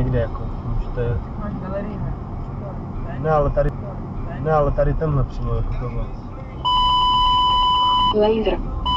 někde jako. Můžete... Máš galerii, ne? Ne, ale tady tenhle přímo jako tohle. Laser.